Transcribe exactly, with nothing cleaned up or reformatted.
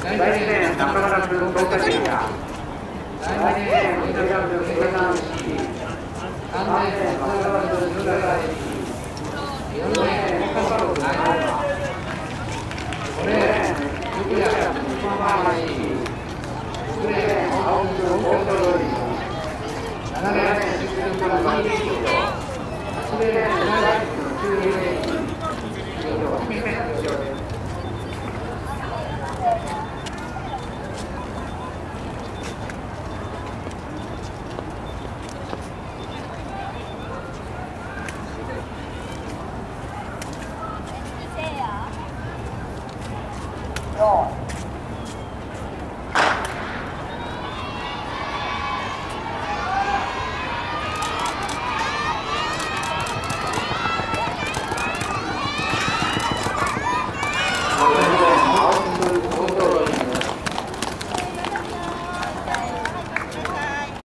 来年中村君東海エリア、来年緑ラブ江南市、さんねん松原君十大駅、よねん岡原君長岡、ごねん福谷君熊谷駅、ろくねん青木君東京通り、ななねん宿君から新駅、はちねん長井君中流駅、以上はちねん以上です。 よ